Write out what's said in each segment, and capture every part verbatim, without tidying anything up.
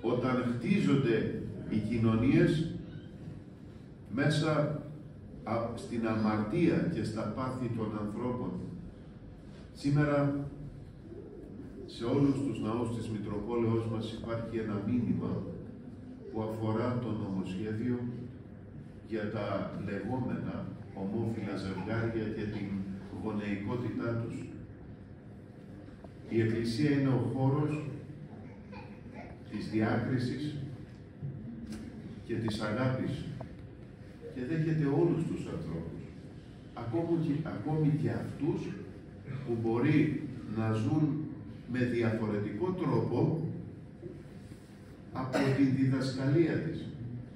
όταν χτίζονται οι κοινωνίες μέσα στην αμαρτία και στα πάθη των ανθρώπων. Σήμερα, σε όλους τους ναούς της Μητροπόλεως μας υπάρχει ένα μήνυμα που αφορά το νομοσχέδιο για τα λεγόμενα ομόφυλα ζευγάρια και την γονεϊκότητά τους. Η Εκκλησία είναι ο χώρος της διάκρισης και της αγάπης και δέχεται όλους τους ανθρώπους, ακόμη και, ακόμη και αυτούς που μπορεί να ζουν με διαφορετικό τρόπο από την διδασκαλία της.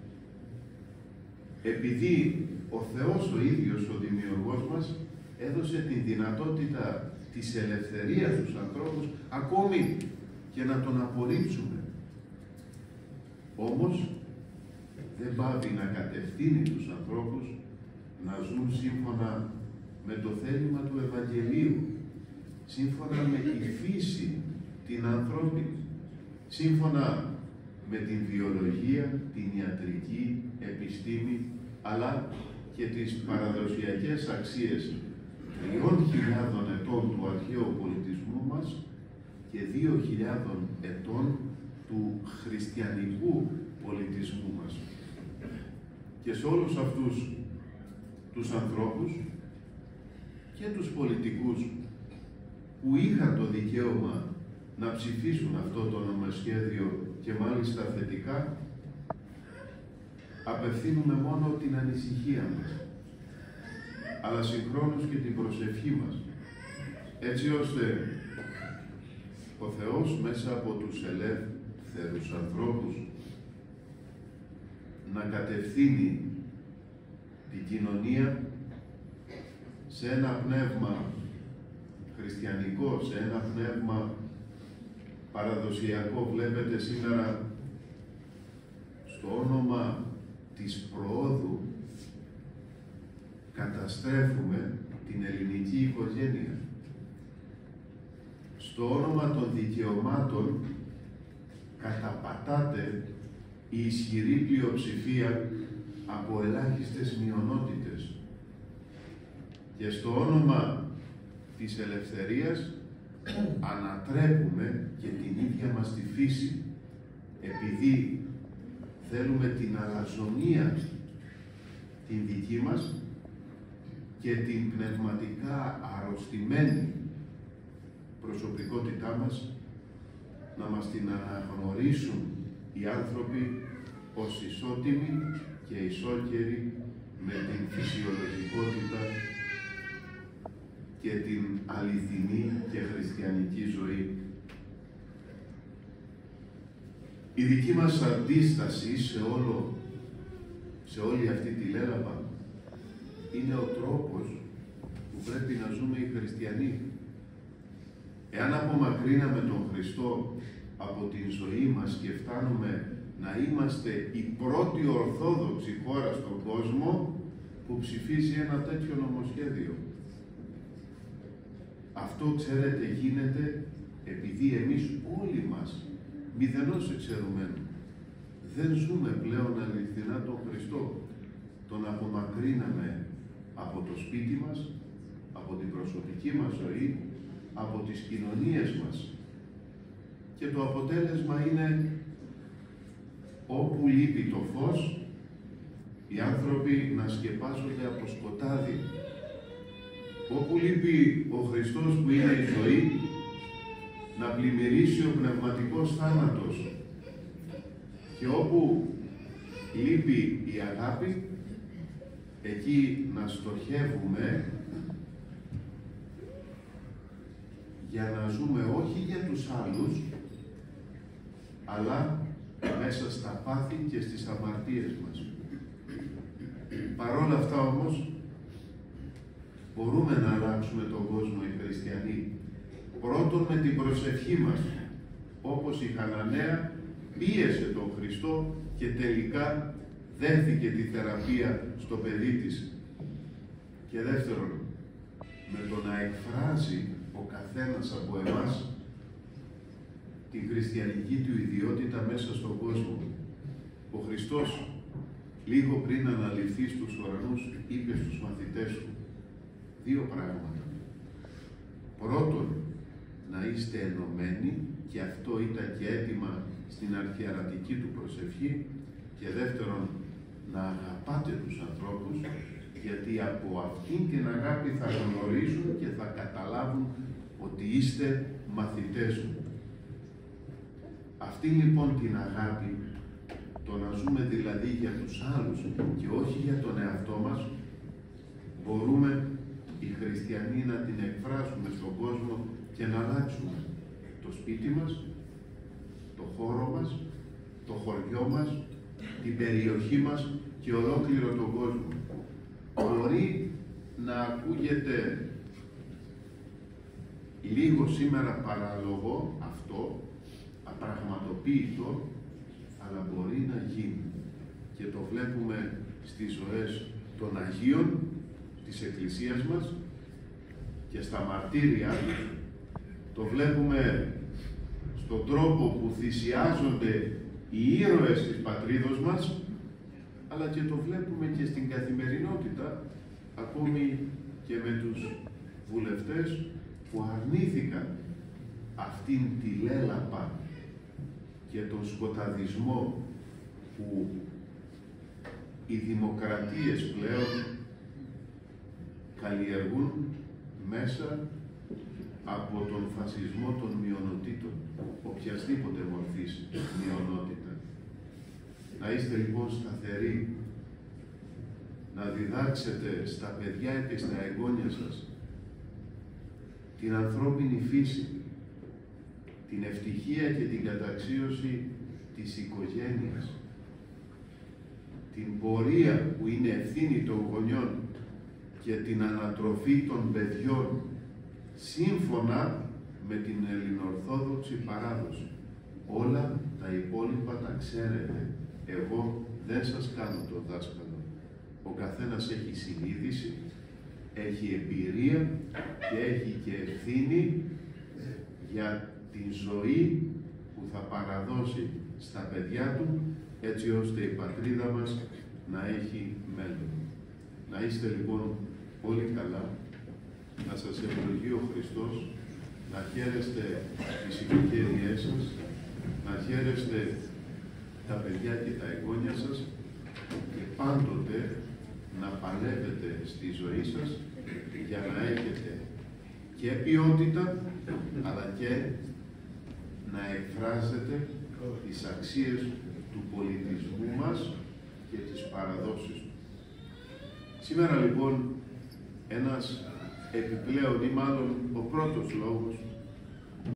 Επειδή ο Θεός ο ίδιος, ο Δημιουργός μας, έδωσε την δυνατότητα της ελευθερίας στους ανθρώπους, ακόμη και να τον απορρίψουμε. Όμως, δεν πάβει να κατευθύνει τους ανθρώπους να ζουν σύμφωνα με το θέλημα του Ευαγγελίου, σύμφωνα με τη φύση την ανθρώπινη, σύμφωνα με την βιολογία, την ιατρική, επιστήμη, αλλά και τις παραδοσιακές αξίες τριών χιλιάδων ετών του αρχαίου πολιτισμού μας και δύο χιλιάδων ετών του χριστιανικού πολιτισμού μας. Και σε όλους αυτούς τους ανθρώπους και τους πολιτικούς που είχαν το δικαίωμα να ψηφίσουν αυτό το νομοσχέδιο και μάλιστα θετικά, απευθύνουμε μόνο την ανησυχία μας, αλλά συγχρόνως και την προσευχή μας, έτσι ώστε ο Θεός μέσα από τους ελεύθερους ανθρώπους να κατευθύνει την κοινωνία σε ένα πνεύμα χριστιανικό, σε ένα πνεύμα παραδοσιακό. Βλέπετε σήμερα στο όνομα της προόδου καταστρέφουμε την ελληνική οικογένεια. Στο όνομα των δικαιωμάτων καταπατάται η ισχυρή πλειοψηφία από ελάχιστες μειονότητες. Και στο όνομα της ελευθερίας ανατρέπουμε και την ίδια μας τη φύση, επειδή θέλουμε την αλαζονία την δική μας και την πνευματικά αρρωστημένη προσωπικότητά μας να μας την αναγνωρίσουν οι άνθρωποι ως ισότιμοι και ισόκαιροι με την φυσιολογικότητα και την αληθινή και χριστιανική ζωή. Η δική μας αντίσταση σε, όλο, σε όλη αυτή τη λέλαπα είναι ο τρόπος που πρέπει να ζούμε οι χριστιανοί. Εάν απομακρύναμε τον Χριστό από την ζωή μας και φτάνουμε να είμαστε η πρώτη ορθόδοξη χώρα στον κόσμο που ψηφίζει ένα τέτοιο νομοσχέδιο. Αυτό, ξέρετε, γίνεται επειδή εμείς όλοι μας, μηδενός εξαιρουμένου, δεν ζούμε πλέον αληθινά τον Χριστό. Τον απομακρύναμε από το σπίτι μας, από την προσωπική μας ζωή, από τις κοινωνίες μας. Και το αποτέλεσμα είναι όπου λείπει το φως, οι άνθρωποι να σκεπάζονται από σκοτάδι. Όπου λείπει ο Χριστός που είναι η ζωή, να πλημμυρίσει ο πνευματικός θάνατος. Και όπου λείπει η αγάπη, εκεί να στοχεύουμε για να ζούμε όχι για τους άλλους, αλλά μέσα στα πάθη και στις αμαρτίες μας. Παρόλα αυτά όμως, μπορούμε να αλλάξουμε τον κόσμο οι χριστιανοί. Πρώτον με την προσευχή μας, όπως η Χαναναία πίεσε τον Χριστό και τελικά δέχθηκε τη θεραπεία στο παιδί της. Και δεύτερον, με το να εκφράζει ο καθένας από εμάς τη την χριστιανική του ιδιότητα μέσα στον κόσμο. Ο Χριστός, λίγο πριν αναληφθεί στους ουρανούς, είπε στους μαθητές του δύο πράγματα. Πρώτον, να είστε ενωμένοι, και αυτό ήταν και αίτημα στην αρχιερατική του προσευχή, και δεύτερον, να αγαπάτε τους ανθρώπους, γιατί από αυτήν την αγάπη θα γνωρίζουν και θα καταλάβουν ότι είστε μαθητές μου. Αυτή λοιπόν την αγάπη, το να ζούμε δηλαδή για τους άλλους και όχι για τον εαυτό μας, μπορούμε οι χριστιανοί να την εκφράσουμε στον κόσμο και να αλλάξουμε το σπίτι μας, το χώρο μας, το χωριό μας, την περιοχή μας και ολόκληρο τον κόσμο. Μπορεί να ακούγεται λίγο σήμερα παράλογο αυτό, απραγματοποίητο, αλλά μπορεί να γίνει. Και το βλέπουμε στις ζωές των Αγίων της Εκκλησίας μας και στα μαρτύρια. Το βλέπουμε στον τρόπο που θυσιάζονται οι ήρωες της πατρίδος μας, αλλά και το βλέπουμε και στην καθημερινότητα, ακόμη και με τους βουλευτές που αρνήθηκαν αυτήν τη λέλαπα και τον σκοταδισμό που οι δημοκρατίες πλέον καλλιεργούν μέσα από τον φασισμό των μειονοτήτων, οποιασδήποτε μορφής μειονότητα. Να είστε λοιπόν σταθεροί, να διδάξετε στα παιδιά και στα εγγόνια σας την ανθρώπινη φύση, την ευτυχία και την καταξίωση της οικογένειας, την πορεία που είναι ευθύνη των γονιών και την ανατροφή των παιδιών σύμφωνα με την ελληνοορθόδοξη παράδοση. Όλα τα υπόλοιπα τα ξέρετε. Εγώ δεν σας κάνω το δάσκαλο. Ο καθένας έχει συνείδηση, έχει εμπειρία και έχει και ευθύνη για την ζωή που θα παραδώσει στα παιδιά του, έτσι ώστε η πατρίδα μας να έχει μέλλον. Να είστε λοιπόν όλοι καλά, να σας ευλογεί ο Χριστός, να χαίρεστε τις οικογένειές σας, να χαίρεστε τα παιδιά και τα εγγόνια σας και πάντοτε να παλεύετε στη ζωή σας για να έχετε και ποιότητα, αλλά και να εκφράζετε τις αξίες του πολιτισμού μας και τις παραδόσεις του. Σήμερα λοιπόν ένας επιπλέον ή μάλλον ο πρώτος λόγος